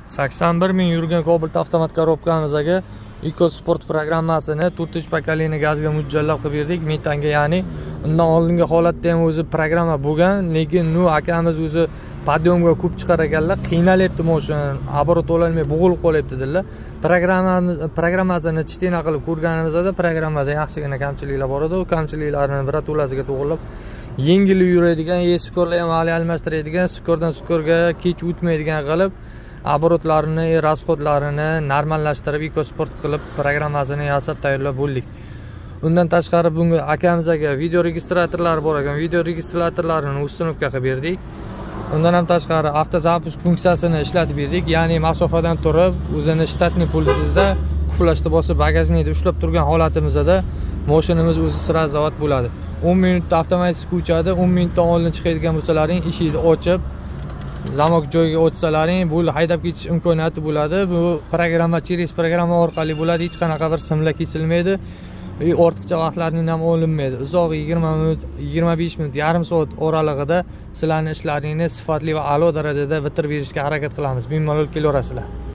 81 ming yurgan Cobalt avtomat korobkamizga EcoSport programmasini 4 pokoleniya gazga mo'ljallab qilib berdik. Metanga, ya'ni undan oldingi holatda ham o'zi programma bo'lgan, lekin akamiz o'zi podyomga ko'p chiqar ekanlar, qiynalyapti mashina, оборот ololmay bo'g'ilib qolyapti dedilar. Programmasini chitina qilib ko'rganimizda programmada yaxshigina kamchiliklar bor edi. U kamchiliklarni birato'lasiga to'g'rilab, yengil yuradigan, skorlar ham hali almashtiradigan, skordan skorga kech o'tmaydigan qilib, оборотlarini, расходlarini normallashtirib, EcoSport qilib programmasini yasab tayyorlab bo'ldik. Undan tashqari bunga akamizga video registratorlar bor ekan, video registratorlarini ustunovka qilib berdik. Undan ham tashqari avtozapus funksiyasini ishlatib berdik, ya'ni masofadan turib, o'zini shtatniy pultingizda quflashni bosib bagajnikda ushlab turgan holatimizda mashinamiz o'zi sira zavod bo'ladi. 10 minutda avtomatik o'chadi, 10 minutdan oldin chiqadigan bo'lsalaring, eshikni ochib, zamok joyiga o'tsalaring, bu haydab ketish imkoniyati bo'ladi. Bu programma programma orqali bo'ladi, hech qanaqa bir simlar kesilmaydi. Ortiqcha vaqtlarning ham olinmaydi. Uzoq 20 minut, 25 minut, yarim soat oralig'ida sizlarning ishlaringizni sifatli va a'lo darajada bitirib berishga harakat qilamiz. Bemalol kelaverasizlar.